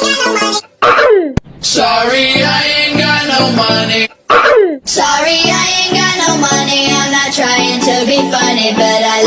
Sorry, I ain't got no money. Sorry, I ain't got no money. I'm not trying to be funny, but I